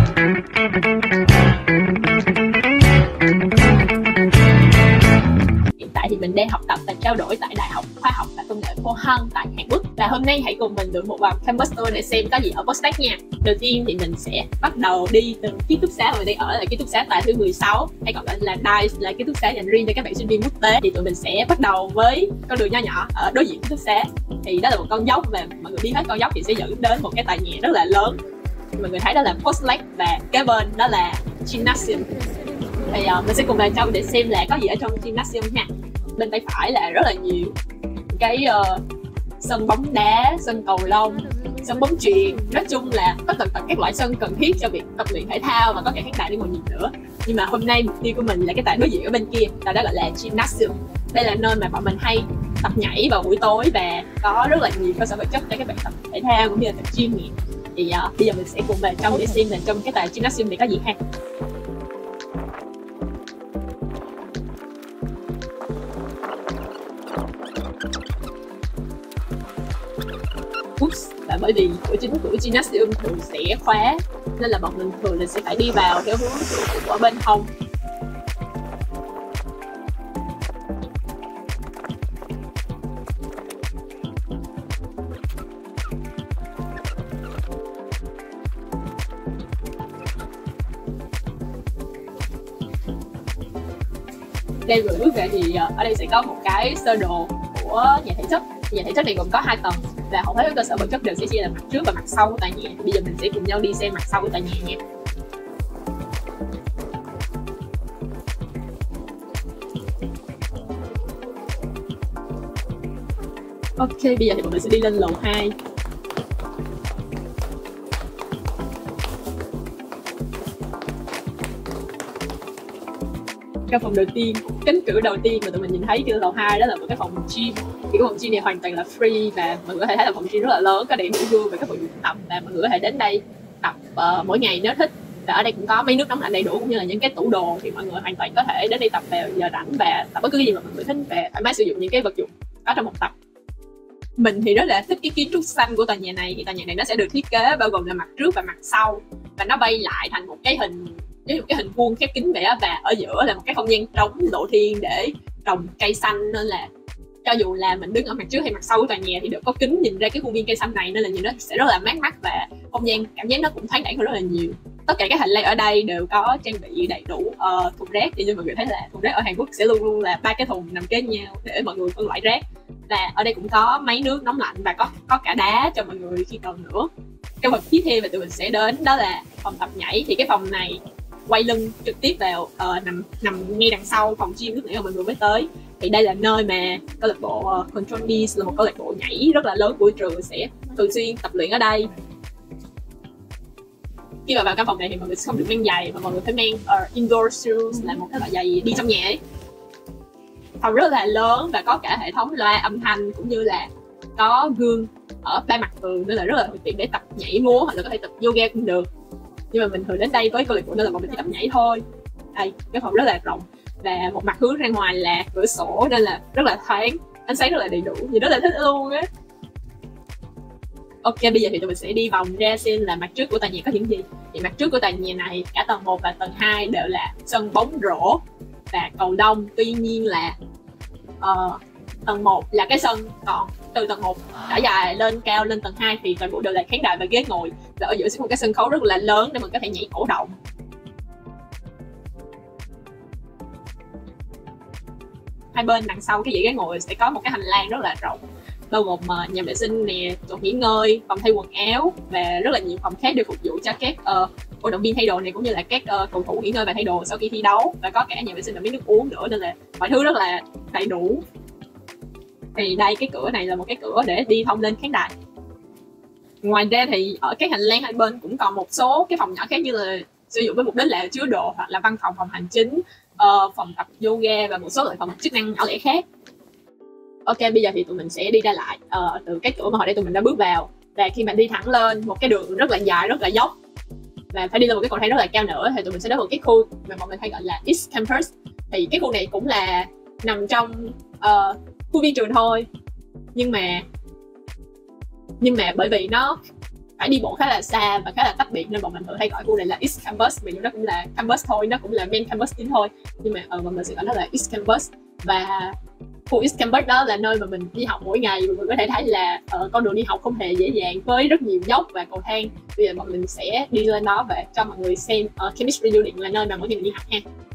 Hiện tại thì mình đang học tập và trao đổi tại Đại học Khoa học và Công nghệ Pohang tại Hàn Quốc. Và hôm nay hãy cùng mình được một vào campus tour để xem có gì ở Postech nha. Đầu tiên thì mình sẽ bắt đầu đi từ ký túc xá mà mình đang ở, là ký túc xá tại thứ 16, hay còn gọi là DICE, là ký túc xá dành riêng cho các bạn sinh viên quốc tế. Thì tụi mình sẽ bắt đầu với con đường nho nhỏ ở đối diện ký túc xá. Thì đó là một con dốc, và mọi người đi hết con dốc thì sẽ dẫn đến một cái tòa nhà rất là lớn. Mọi người thấy đó là Postech, và kế bên đó là Gymnasium. Thì mình sẽ cùng vào trong để xem là có gì ở trong Gymnasium nha. Bên tay phải là rất là nhiều cái sân bóng đá, sân cầu lông, sân bóng chuyền. Nói chung là tất tần tật các loại sân cần thiết cho việc tập luyện thể thao, và có cả khán đài để ngồi nhìn nữa. Nhưng mà hôm nay mục tiêu của mình là cái tại đối diện ở bên kia, tại đó gọi là Gymnasium. Đây là nơi mà bọn mình hay tập nhảy vào buổi tối, và có rất là nhiều cơ sở vật chất cho các bạn tập thể thao cũng như là tập gym nhẹ. Thì bây giờ mình sẽ cùng vào trong để xem là trong cái tại Gymnasium này có gì ha. Và bởi vì cửa chính của Gymnasium thường sẽ khóa, nên là bọn mình thường là sẽ phải đi vào theo hướng của bên hông. Đây vừa bước về thì ở đây sẽ có một cái sơ đồ của nhà thể chất. Nhà thể chất này gồm có 2 tầng, và hầu hết các cơ sở vật chất đều sẽ chia là mặt trước và mặt sau của tòa nhà. Bây giờ mình sẽ cùng nhau đi xem mặt sau của tòa nhà nha. Ok, bây giờ thì bọn mình sẽ đi lên lầu 2. Căn phòng đầu tiên, cánh cửa đầu tiên mà tụi mình nhìn thấy trên lầu 2 đó là một cái phòng gym. Thì cái phòng gym này hoàn toàn là free, và mọi người có thể thấy là phòng gym rất là lớn, có đầy đủ gym và các bộ dụng tập, và mọi người có thể đến đây tập mỗi ngày nếu thích. Và ở đây cũng có máy nước nóng lạnh đầy đủ, cũng như là những cái tủ đồ, thì mọi người hoàn toàn có thể đến đây tập vào giờ rảnh và tập bất cứ cái gì mà mọi người thích, và thoải mái sử dụng những cái vật dụng có trong một tập. Mình thì rất là thích cái kiến trúc xanh của tòa nhà này. Thì tòa nhà này nó sẽ được thiết kế bao gồm là mặt trước và mặt sau, và nó bay lại thành một cái hình vuông khép kín vậy á, và ở giữa là một cái không gian trống lộ thiên để trồng cây xanh, nên là cho dù là mình đứng ở mặt trước hay mặt sau của tòa nhà thì đều có kính nhìn ra cái khuôn viên cây xanh này, nên là nhìn nó sẽ rất là mát mắt, và không gian cảm giác nó cũng thoáng đãng hơn rất là nhiều. Tất cả các hành lang ở đây đều có trang bị đầy đủ thùng rác. Thì như mọi người thấy là thùng rác ở Hàn Quốc sẽ luôn luôn là 3 cái thùng nằm kế nhau để mọi người phân loại rác. Và ở đây cũng có máy nước nóng lạnh, và có cả đá cho mọi người khi cần nữa. Cái vật tiếp theo mà tụi mình sẽ đến đó là phòng tập nhảy. Thì cái phòng này quay lưng trực tiếp vào nằm ngay đằng sau phòng gym lúc nãy mà mọi người mới tới. Thì đây là nơi mà câu lạc bộ Control Beast, là một câu lạc bộ nhảy rất là lớn của trường, sẽ thường xuyên tập luyện ở đây. Khi mà vào căn phòng này thì mọi người không được mang giày, mà mọi người phải mang indoor shoes, là một cái loại giày đi trong nhà ấy. Phòng rất là lớn và có cả hệ thống loa âm thanh, cũng như là có gương ở 3 mặt tường, nên là rất là thuận tiện để tập nhảy múa, hoặc là có thể tập yoga cũng được. Nhưng mà mình thường đến đây với câu lạc bộ nên là bọn mình chỉ tập nhảy thôi. Đây, cái phòng rất là rộng, và một mặt hướng ra ngoài là cửa sổ, nên là rất là thoáng, ánh sáng rất là đầy đủ, nhìn rất là thích luôn á. Ok, bây giờ thì tụi mình sẽ đi vòng ra xem là mặt trước của tòa nhà có những gì. Thì mặt trước của tòa nhà này, cả tầng 1 và tầng 2 đều là sân bóng rổ và cầu lông. Tuy nhiên là tầng 1 là cái sân, còn từ tầng 1 trải dài lên cao lên tầng 2 thì toàn bộ đều là khán đài và ghế ngồi, và ở giữa sẽ có một cái sân khấu rất là lớn để mình có thể nhảy cổ động. Hai bên đằng sau cái dãy ghế ngồi sẽ có một cái hành lang rất là rộng, bao gồm nhà vệ sinh nè, chỗ nghỉ ngơi, phòng thay quần áo, và rất là nhiều phòng khác để phục vụ cho các cổ động viên thay đồ này, cũng như là các cầu thủ nghỉ ngơi và thay đồ sau khi thi đấu, và có cả nhà vệ sinh và miếng nước uống nữa, nên là mọi thứ rất là đầy đủ. Thì đây, cái cửa này là một cái cửa để đi thông lên khán đài. Ngoài ra thì ở các hành lang hai bên cũng còn một số cái phòng nhỏ khác, như là sử dụng với mục đích là chứa đồ, hoặc là văn phòng, phòng hành chính, phòng tập yoga và một số loại phòng chức năng nhỏ lẻ khác. Ok, bây giờ thì tụi mình sẽ đi ra lại từ cái cửa mà hồi nãy tụi mình đã bước vào. Và khi mà đi thẳng lên một cái đường rất là dài, rất là dốc, và phải đi lên một cái cầu thang rất là cao nữa, thì tụi mình sẽ đến một cái khu mà mọi người hay gọi là East Campus. Thì cái khu này cũng là nằm trong khuôn viên trường thôi, nhưng mà bởi vì nó phải đi bộ khá là xa và khá là tách biệt, nên bọn mình thường hay gọi khu này là East Campus, vì nó cũng là campus thôi, nó cũng là main campus chính thôi, nhưng mà bọn mình sẽ gọi nó là East Campus. Và khu East Campus đó là nơi mà mình đi học mỗi ngày. Mọi người có thể thấy là con đường đi học không hề dễ dàng, với rất nhiều dốc và cầu thang. Bây giờ bọn mình sẽ đi lên đó và cho mọi người xem Chemistry Building là nơi mà mỗi ngày mình đi học ha.